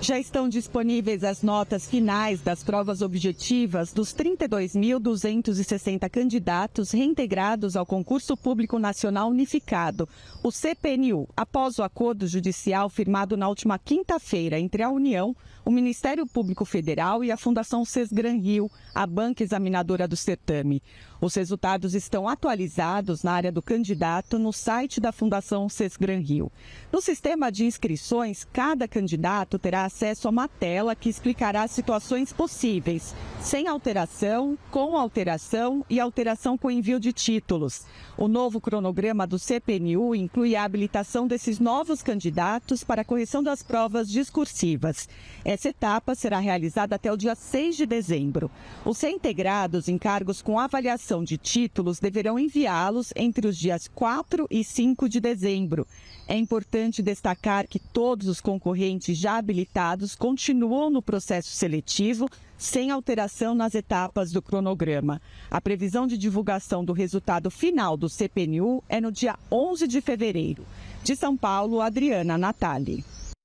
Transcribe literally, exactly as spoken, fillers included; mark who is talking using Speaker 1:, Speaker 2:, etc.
Speaker 1: Já estão disponíveis as notas finais das provas objetivas dos trinta e dois mil duzentos e sessenta candidatos reintegrados ao Concurso Público Nacional Unificado, o C P N U, após o acordo judicial firmado na última quinta-feira entre a União, o Ministério Público Federal e a Fundação Sesgran Rio, a banca examinadora do certame. Os resultados estão atualizados na área do candidato no site da Fundação Sesgran Rio. No sistema de inscrições, cada candidato terá acesso a uma tela que explicará situações possíveis, sem alteração, com alteração e alteração com envio de títulos. O novo cronograma do C P N U inclui a habilitação desses novos candidatos para a correção das provas discursivas. Essa etapa será realizada até o dia seis de dezembro. Os reintegrados em cargos com avaliação de títulos deverão enviá-los entre os dias quatro e cinco de dezembro. É importante destacar que todos os concorrentes já habilitados continuam no processo seletivo, sem alteração nas etapas do cronograma. A previsão de divulgação do resultado final do C P N U é no dia onze de fevereiro. De São Paulo, Adriana Natali.